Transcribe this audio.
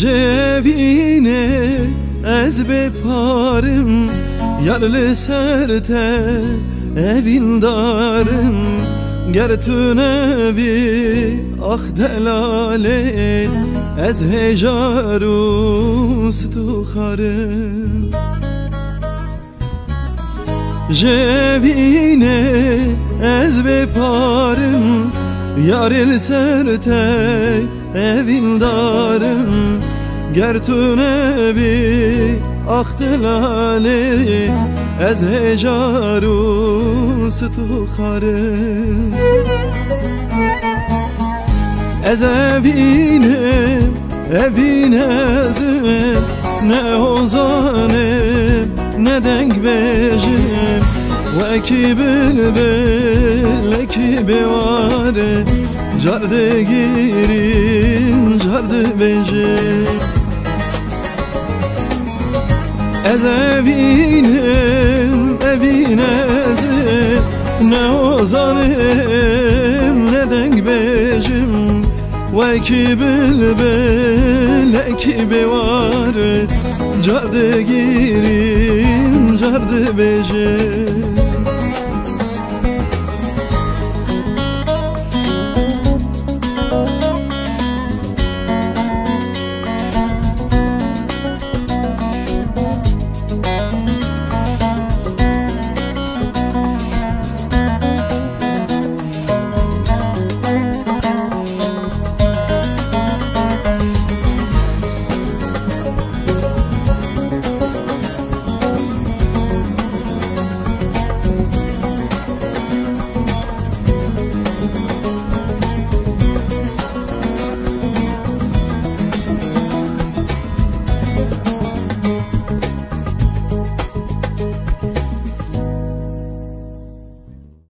جوینه از بپارم یارل سرته evin darım ger tu nevi ah delale ez hejarus tu kharım jevine ez beparım yaril serte evin darım ger tu nevi ah delale ez hejarus tu kharım ez evinem evinezim ne ozanem ne denk bejim ve ki bülbül ki bevare carde girin carde bejim ez evinem evinezim ne ozanem ne denk bejim ve ki bülbül ki bevare carde girin carde bejim